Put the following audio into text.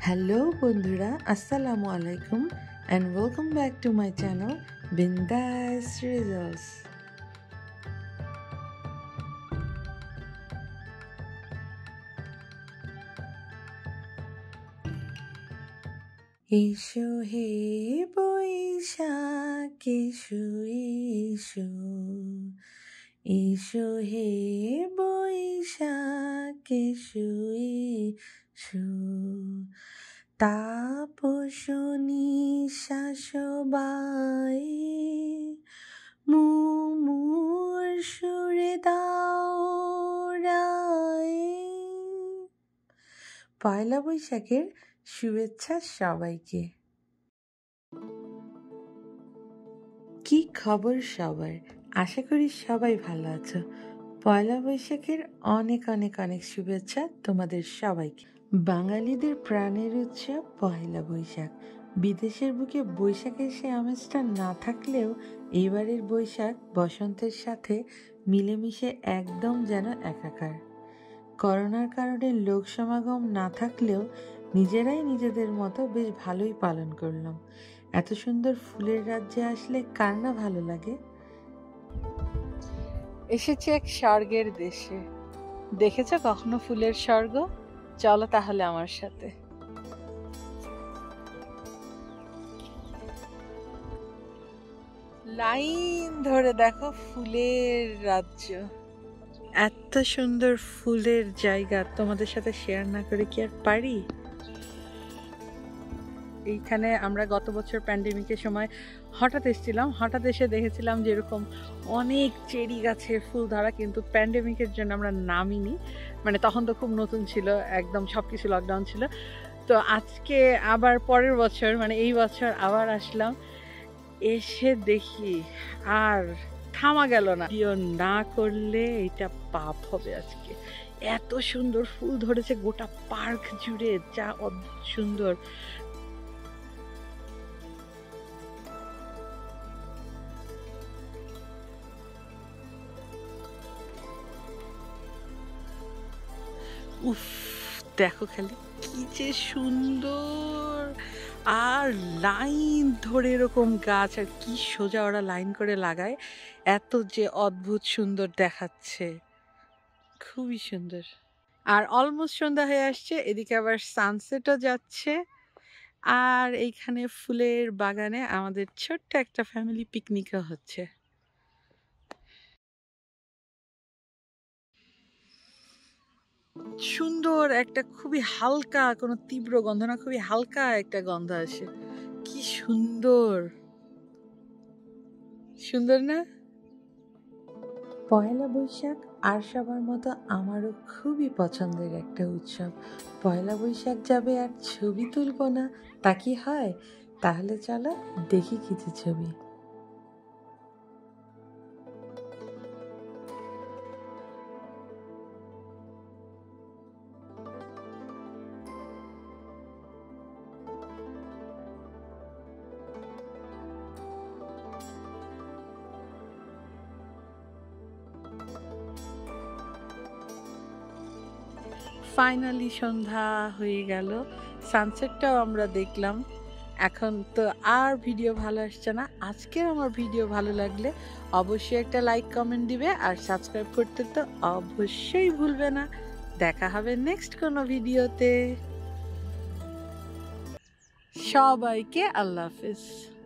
Hello বন্ধুরা, আসসালামু আলাইকুম and welcome back to my channel Bindas results. এসো হে বৈশাখ এসো এসো, এসো হে বৈশাখ এসো এসো, তাপসনী শাসবাই মুমুর সুরে দাও রায়। পয়লা বৈশাখের শুভেচ্ছা সবাইকে। কি খবর সবার? আশা করি সবাই ভালো আছো। পয়লা বৈশাখের অনেক অনেক অনেক শুভেচ্ছা তোমাদের সবাইকে। বাঙালিদের প্রাণের উৎসব পয়লা বৈশাখ। বিদেশের বুকে বৈশাখের সে আমেজটা না থাকলেও এইবারের বৈশাখ বসন্তের সাথে মিলেমিশে একদম যেন একাকার। করোনার কারণে লোক সমাগম না থাকলেও নিজেরাই নিজেদের মতো বেশ ভালোই পালন করলাম। এত সুন্দর ফুলের রাজ্যে আসলে কার না ভালো লাগে। এসেছে এক স্বর্গের দেশে। দেখেছো কখনো ফুলের স্বর্গ? চলো তাহলে আমার সাথে। লাইন ধরে দেখো ফুলের রাজ্য। এত সুন্দর ফুলের জায়গা তোমাদের সাথে শেয়ার না করে কি আর পারি। এইখানে আমরা গত বছর প্যান্ডেমিকের সময় হঠাৎ এসেছিলাম, হঠাৎ এসে দেখেছিলাম যে এরকম অনেক চেরি গাছে ফুল ধরা, কিন্তু প্যান্ডেমিকের জন্য আমরা নামিনি, মানে তখন তো খুব নতুন ছিল, একদম সব কিছু লকডাউন ছিল। তো আজকে আবার পরের বছর মানে এই বছর আবার আসলাম, এসে দেখি আর থামা গেল না। ভিডিও না করলে এটা পাপ হবে। আজকে এত সুন্দর ফুল ধরেছে গোটা পার্ক জুড়ে, যা অদ্ভুত সুন্দর। উফ, দেখো খালি কি যে সুন্দর। আর লাইন ধরে এরকম গাছ, আর কি সোজা ওরা লাইন করে লাগায়, এত যে অদ্ভুত সুন্দর দেখাচ্ছে, খুবই সুন্দর। আর অলমোস্ট সন্ধ্যা হয়ে আসছে, এদিকে আবার সানসেটও যাচ্ছে। আর এইখানে ফুলের বাগানে আমাদের ছোট্ট একটা ফ্যামিলি পিকনিকও হচ্ছে। সুন্দর একটা, খুবই হালকা, কোনো তীব্র গন্ধ না, খুবই হালকা একটা গন্ধ আসে। কি সুন্দর, সুন্দর না? পয়লা বৈশাখ আর সবার মতো আমারও খুবই পছন্দের একটা উৎসব। পয়লা বৈশাখ যাবে আর ছবি তুলবো না, তা কি হয়? তাহলে চলো দেখি কিছু ছবি। ফাইনালি সন্ধ্যা হয়ে গেল, সানসেটটাও আমরা দেখলাম। এখন তো আর ভিডিও ভালো আসছে না। আজকের আমার ভিডিও ভালো লাগলে অবশ্যই একটা লাইক কমেন্ট দিবে, আর সাবস্ক্রাইব করতে তো অবশ্যই ভুলবে না। দেখা হবে নেক্সট কোনো ভিডিওতে। সবাইকে আল্লাহ হাফেজ।